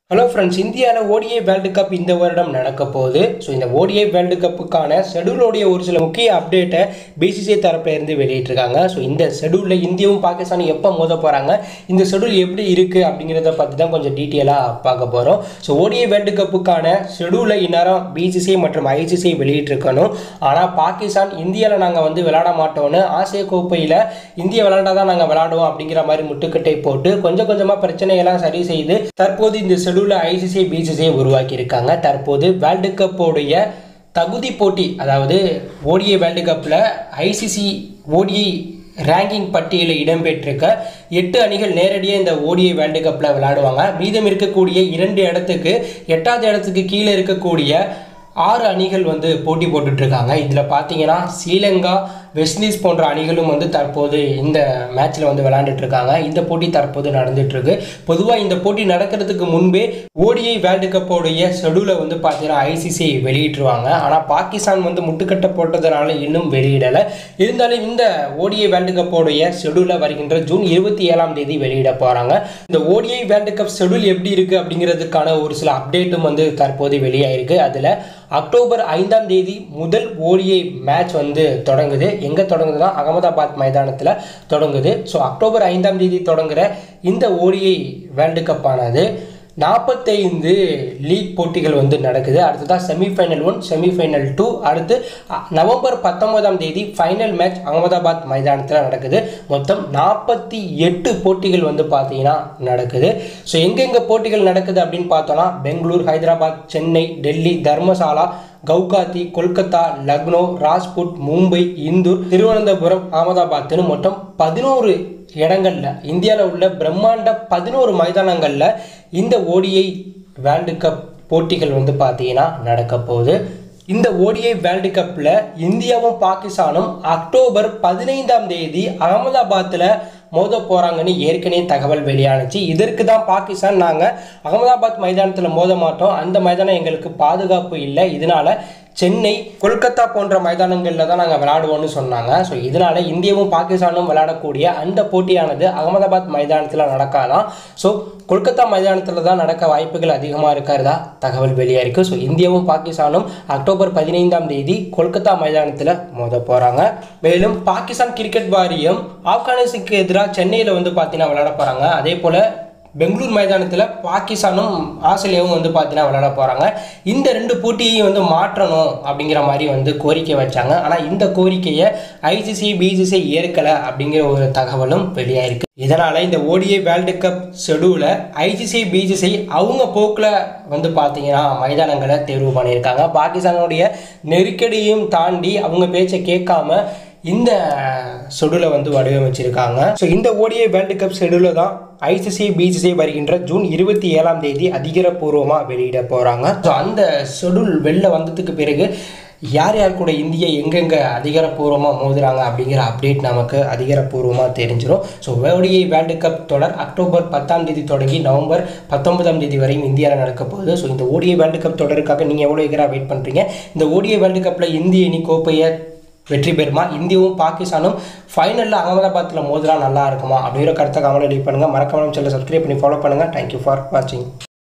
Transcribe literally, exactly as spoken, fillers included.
Hello friends, இந்தியாவில் O D I world cup இந்த வருடம் நடக்க போகுது. ஸோ இந்த O D I வேர்ல்டு கப்புக்கான ஷெடியூலோடைய ஒரு சில முக்கிய அப்டேட்டை B C C I தரப்பில் இருந்து வெளியிட்டிருக்காங்க. ஸோ இந்த ஷெடியூலில் இந்தியாவும் பாகிஸ்தானும் எப்போ மோத போகிறாங்க, இந்த ஷெடியூல் எப்படி இருக்குது அப்படிங்கிறத பற்றி தான் கொஞ்சம் டீட்டெயிலாக பார்க்க போகிறோம். So O D I world கப்புக்கான ஷெடியூலை இந்நேரம் B C C I மற்றும் I C C I வெளியிட்டிருக்கணும். ஆனால் பாகிஸ்தான் இந்தியாவில் நாங்கள் வந்து விளையாட மாட்டோம்னு ஆசிய கோப்பையில் இந்தியா விளையாண்டா தான் நாங்கள் விளையாடுவோம் அப்படிங்கிற மாதிரி முட்டுக்கட்டை போட்டு கொஞ்சம் கொஞ்சமாக பிரச்சனையெல்லாம் சரி செய்து தற்போது இந்த I C C I B C C I உருவாக்கி இருக்காங்க. தற்போது வேர்ல்டு கப்போடைய தகுதி போட்டி, அதாவது O D I வேர்ல்டு கப்பில் I C C O D I ranking பட்டியலில் இடம்பெற்றிருக்க எட்டு அணிகள் நேரடியாக இந்த O D I வேர்ல்டு கப்பில் விளையாடுவாங்க. மீதம் இருக்கக்கூடிய இரண்டு இடத்துக்கு எட்டாவது இடத்துக்கு கீழே இருக்கக்கூடிய ஆறு அணிகள் வந்து போட்டி போட்டுட்ருக்காங்க. இதில் பார்த்தீங்கன்னா ஸ்ரீலங்கா, வெஸ்ட் இண்டீஸ் போன்ற அணிகளும் வந்து தற்போது இந்த மேட்ச்சில் வந்து விளையாண்டுட்ருக்காங்க. இந்த போட்டி தற்போது நடந்துகிட்ருக்கு. பொதுவாக இந்த போட்டி நடக்கிறதுக்கு முன்பே O D I வேர்ல்டு கப்போடைய ஷெடியூலை வந்து பார்த்தீங்கன்னா I C C I வெளியிட்டுருவாங்க. ஆனால் பாகிஸ்தான் வந்து முட்டுக்கட்டை போட்டதுனால இன்னும் வெளியிடலை. இருந்தாலும் இந்த O D I வேர்ல்டு கப்போடைய ஷெடியூலை வருகின்ற ஜூன் இருபத்தி ஏழாம் தேதி வெளியிட போகிறாங்க. இந்த O D I world cup schedule எப்படி இருக்குது அப்படிங்கிறதுக்கான ஒரு சில அப்டேட்டும் வந்து தற்போது வெளியாயிருக்கு. அதில் அக்டோபர் ஐந்தாம் தேதி முதல் O D I மேட்ச் வந்து தொடங்குது. எங்கே தொடங்குதுன்னா அகமதாபாத் மைதானத்தில் தொடங்குது. ஸோ அக்டோபர் ஐந்தாம் தேதி தொடங்குகிற இந்த O D I வேர்ல்டு கப்பானது நாற்பத்தைந்து லீக் போட்டிகள் வந்து நடக்குது. அடுத்ததான் செமிஃபைனல் ஒன், செமிஃபைனல் டூ, அடுத்து நவம்பர் பத்தொன்பதாம் தேதி ஃபைனல் மேட்ச் அகமதாபாத் மைதானத்தில் நடக்குது. மொத்தம் நாற்பத்தி எட்டு போட்டிகள் வந்து பார்த்தீங்கன்னா நடக்குது. ஸோ எங்கெங்கே போட்டிகள் நடக்குது அப்படின்னு பார்த்தோன்னா பெங்களூர், ஹைதராபாத், சென்னை, டெல்லி, தர்மசாலா, கவுகாத்தி, கொல்கத்தா, லக்னோ, ராஜ்புட், மும்பை, இந்தூர், திருவனந்தபுரம், அகமதாபாத்னு மொத்தம் பதினோரு இடங்களில் இந்தியாவில் உள்ள பிரம்மாண்ட பதினோரு மைதானங்களில் இந்த O D I world cup போட்டிகள் வந்து பார்த்தீங்கன்னா நடக்க போகுது. இந்த O D I வேர்ல்டு கப்பில் இந்தியாவும் பாகிஸ்தானும் அக்டோபர் பதினைந்தாம் தேதி அகமதாபாத்தில் மோத போகிறாங்கன்னு ஏற்கனவே தகவல் வெளியானுச்சு. இதற்கு தான் பாகிஸ்தான் நாங்கள் அகமதாபாத் மைதானத்தில் மோத மாட்டோம், அந்த மைதானம் எங்களுக்கு பாதுகாப்பு இல்லை, இதனால் சென்னை, கொல்கத்தா போன்ற மைதானங்களில் தான் நாங்கள் விளையாடுவோம்னு சொன்னாங்க. ஸோ இதனால் இந்தியாவும் பாகிஸ்தானும் விளையாடக்கூடிய அந்த போட்டியானது அகமதாபாத் மைதானத்தில் நடக்காதான். ஸோ கொல்கத்தா மைதானத்தில் தான் நடக்க வாய்ப்புகள் அதிகமாக இருக்கிறதா தகவல் வெளியாயிருக்கு. ஸோ இந்தியாவும் பாகிஸ்தானும் அக்டோபர் பதினைந்தாம் தேதி கொல்கத்தா மைதானத்தில் மோத போகிறாங்க. மேலும் பாகிஸ்தான் கிரிக்கெட் வாரியம் ஆப்கானிஸ்தானுக்கு எதிராக சென்னையில் வந்து பார்த்தீங்கன்னா விளையாட போகிறாங்க. அதே போல் பெங்களூர் மைதானத்தில் பாகிஸ்தானும் ஆஸ்திரேலியாவும் வந்து பார்த்தீங்கன்னா விளையாட போகிறாங்க. இந்த ரெண்டு போட்டியையும் வந்து மாற்றணும் அப்படிங்கிற மாதிரி வந்து கோரிக்கை வச்சாங்க. ஆனால் இந்த கோரிக்கையை I C C I B C C I ஏற்கலை அப்படிங்கிற ஒரு தகவலும் வெளியாயிருக்கு. இதனால் இந்த O D I world cup ஷெடியூலை I C C I B C C I அவங்க போக்கில் வந்து பார்த்தீங்கன்னா மைதானங்களை தேர்வு பண்ணியிருக்காங்க. பாகிஸ்தானுடைய நெருக்கடியும் தாண்டி அவங்க பேச்சை கேட்காம இந்த ஷெடியூலை வந்து வடிவமைச்சிருக்காங்க. ஸோ இந்த O D I world cup ஷெடியூலை தான் I C C I B C C I வருகின்ற ஜூன் இருபத்தி ஏழாம் தேதி அதிகாரப்பூர்வமாக வெளியிட போகிறாங்க. ஸோ அந்த ஷெடியூல் வெளில வந்ததுக்கு பிறகு யார் யார் கூட இந்தியா எங்கெங்கே அதிகாரப்பூர்வமாக மோதுறாங்க அப்படிங்கிற அப்டேட் நமக்கு அதிகாரப்பூர்வமாக தெரிஞ்சிடும். So O D I world cup தொடர் அக்டோபர் பத்தாம் தேதி தொடங்கி நவம்பர் பத்தொன்பதாம் தேதி வரையும் இந்தியாவில் நடக்க போகுது. ஸோ இந்த O D I world cup தொடருக்காக நீங்கள் எவ்வளோ எகராக வெயிட் பண்ணுறீங்க? இந்த O D I வேர்ல்டு கப்பில் இந்திய அணி கோப்பையை வெற்றி பெறுமா? இந்தியாவும் பாகிஸ்தானும் ஃபைனலில் அகமதாபாத்தில் மோதினா நல்லா இருக்குமா அப்படிங்கிற கருத்தை கமெண்ட் பண்ணுங்கள். மறக்காம சேனலை சப்ஸ்கிரைப் பண்ணி ஃபாலோ பண்ணுங்கள். தேங்க்யூ ஃபார் வாட்சிங்.